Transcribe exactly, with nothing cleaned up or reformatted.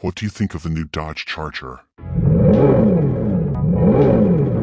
What do you think of the new Dodge Charger?